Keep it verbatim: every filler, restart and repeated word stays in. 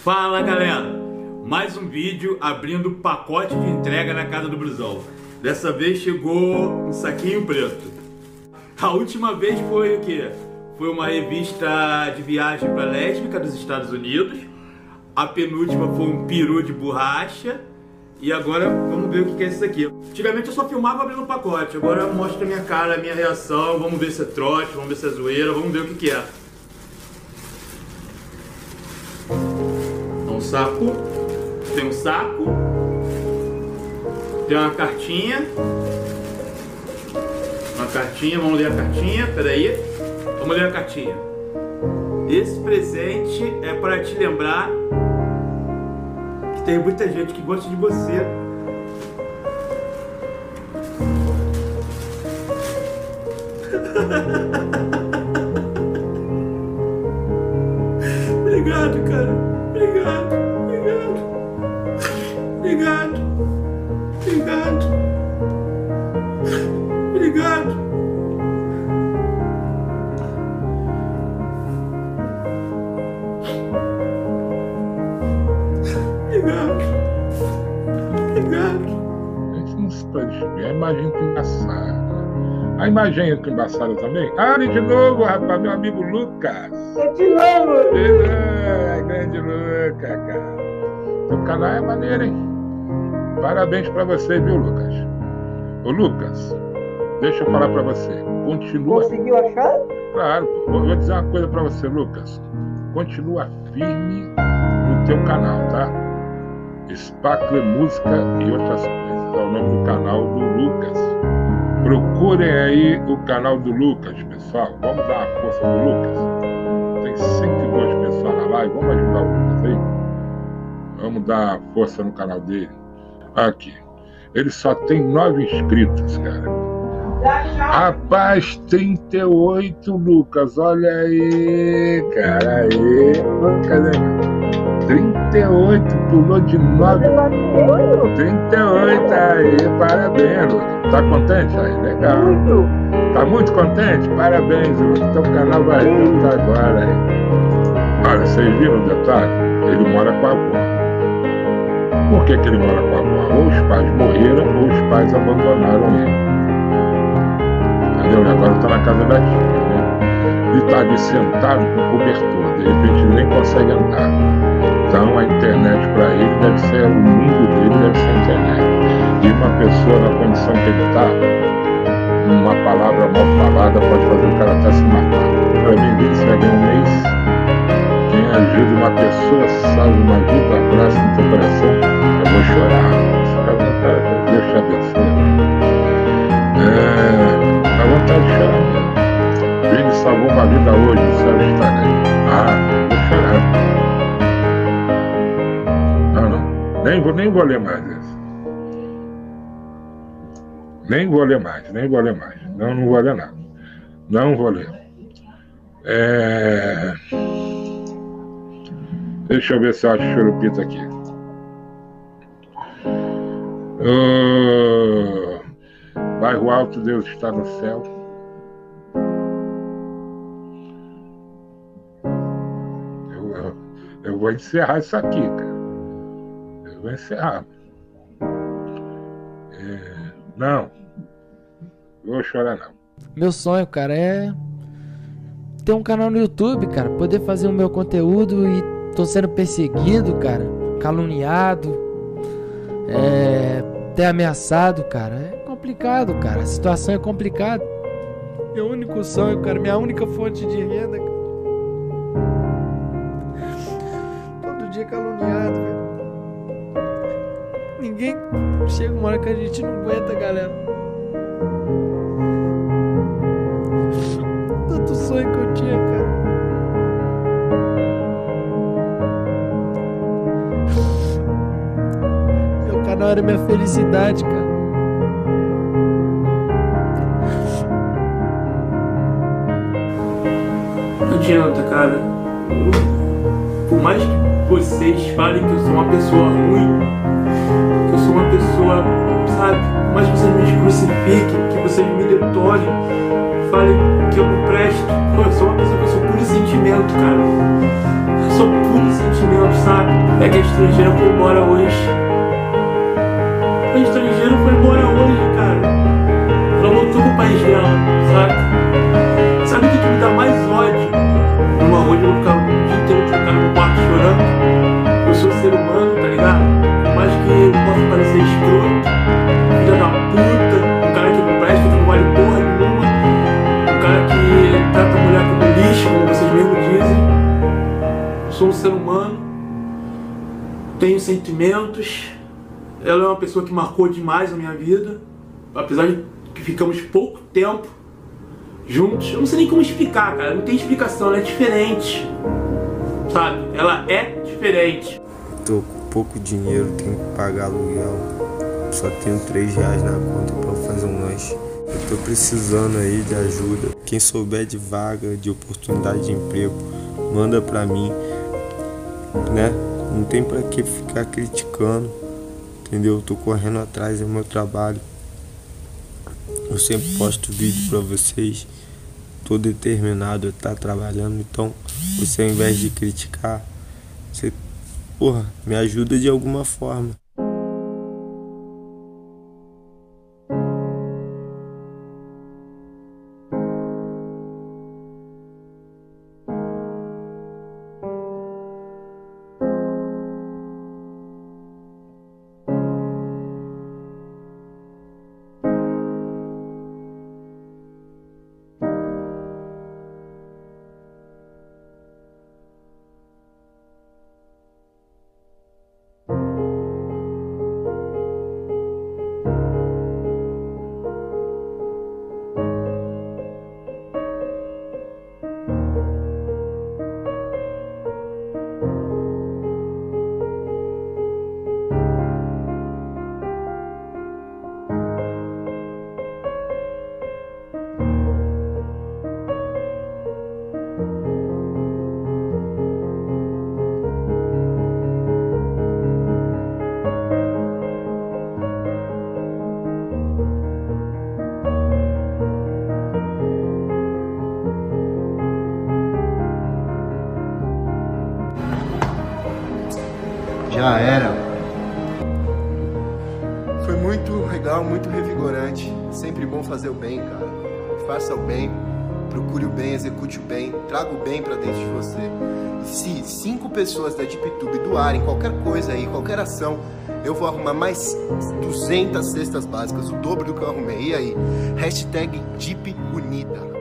Fala galera, mais um vídeo abrindo pacote de entrega na casa do Blusão. Dessa vez chegou um saquinho preto. A última vez foi o que? Foi uma revista de viagem para lésbica dos Estados Unidos. A penúltima foi um peru de borracha. E agora vamos ver o que é isso aqui. Antigamente eu só filmava abrindo o pacote, agora eu mostro a minha cara, a minha reação. Vamos ver se é trote, vamos ver se é zoeira, vamos ver o que que é. Um saco, tem um saco, tem uma cartinha, uma cartinha, vamos ler a cartinha, peraí, vamos ler a cartinha. Esse presente é para te lembrar que tem muita gente que gosta de você. Obrigado, cara. Obrigado, obrigado, obrigado, obrigado, obrigado. Obrigado, obrigado. A imagem que embaçada. A imagem que embaçada também. Ah, de novo, rapaz, meu amigo Lucas. Eu te amo. É, grande Lucas, cara. Seu canal é maneiro, hein? Parabéns pra você, viu, Lucas? Ô, Lucas, deixa eu falar pra você. Continua. Conseguiu achar? Claro, vou vou dizer uma coisa pra você, Lucas. Continua firme no teu canal, tá? Spackle Música e outras coisas. É o nome do canal do Lucas. Procurem aí o canal do Lucas, pessoal. Vamos dar uma força pro Lucas. Tem cento e duas pessoas na live. Vamos ajudar o Lucas aí? Vamos dar força no canal dele. Aqui. Ele só tem nove inscritos, cara. Rapaz, trinta e oito, Lucas. Olha aí, cara. Aí, Lucas, hein? trinta e oito, pulou de nove. trinta e oito aí, parabéns, Lucas. Tá contente aí? Legal. Muito. Tá muito contente? Parabéns, Lucas. Teu canal vai junto agora aí. Olha, vocês viram o detalhe? Ele mora com a avó. Por que que ele mora com a avó? Ou os pais morreram, ou os pais abandonaram ele. Entendeu? E agora tá na casa da tia, né? E tá ali sentado com o cobertor. De repente ele nem consegue andar. Então a internet para ele deve ser, o mundo dele deve ser a internet. E uma pessoa na condição que ele está, uma palavra mal falada pode fazer o cara até se matar. Para mim, vinte reais um mês, quem ajuda uma pessoa, salva uma vida, abraça no teu coração, eu vou chorar. Fica à vontade, Deus te abençoe. É, fica à vontade de chorar mesmo. Ele salvou uma vida hoje, o céu está aí. Ah, vou chorar. Nem vou, nem vou ler mais esse. Nem vou ler mais, nem vou ler mais. Não, não vou ler nada. Não vou ler. É... Deixa eu ver se eu acho churupita aqui. Uh... Bairro Alto, Deus está no céu. Eu, eu, eu vou encerrar isso aqui, cara. Vou encerrar. É, não. Não vou chorar, não. Meu sonho, cara, é ter um canal no YouTube, cara. Poder fazer o meu conteúdo e tô sendo perseguido, cara. Caluniado. É, até ameaçado, cara. É complicado, cara. A situação é complicada. Meu único sonho, cara. Minha única fonte de renda, cara. Todo dia caluniado, cara. Ninguém chega uma hora que a gente não aguenta, galera. Tanto sonho que eu tinha, cara. Meu canal era minha felicidade, cara. Não adianta, cara. Por mais que vocês falem que eu sou uma pessoa ruim, que eu sou uma pessoa, sabe, por mais que vocês me crucifiquem, que vocês me detonem, falem que eu não presto, eu sou uma pessoa que eu sou puro sentimento, cara. Eu sou puro sentimento, sabe? É que a estrangeira foi embora hoje. A estrangeira foi embora hoje, cara. Ela voltou pro país dela, sabe? Sabe o que me dá mais ódio? Numa onde eu vou ficar o dia inteiro trancado no quarto chorando. Eu sou ser humano, tá ligado? Por mais que eu possa parecer escroto, filha da puta, um cara que não presta, que não vale porra nenhuma, um cara que trata a mulher como lixo, como vocês mesmos dizem. Eu sou um ser humano, tenho sentimentos. Ela é uma pessoa que marcou demais a minha vida, apesar de que ficamos pouco tempo juntos. Eu não sei nem como explicar, cara, não tem explicação, ela é diferente, sabe? Ela é diferente. Tô com pouco dinheiro, tenho que pagar aluguel, só tenho três reais na conta pra fazer um lanche. Eu tô precisando aí de ajuda. Quem souber de vaga, de oportunidade de emprego, manda pra mim, né? Não tem pra que ficar criticando, entendeu? Eu tô correndo atrás, é meu trabalho. Eu sempre posto vídeo pra vocês. Tô determinado a estar trabalhando, então você, ao invés de criticar, você, porra, me ajuda de alguma forma. Já era. Foi muito legal, muito revigorante. Sempre bom fazer o bem, cara. Faça o bem, procure o bem, execute o bem, traga o bem pra dentro de você. E se cinco pessoas da DeepTube doarem qualquer coisa aí, qualquer ação, eu vou arrumar mais duzentas cestas básicas, o dobro do que eu arrumei. E aí? Hashtag Deep Unida.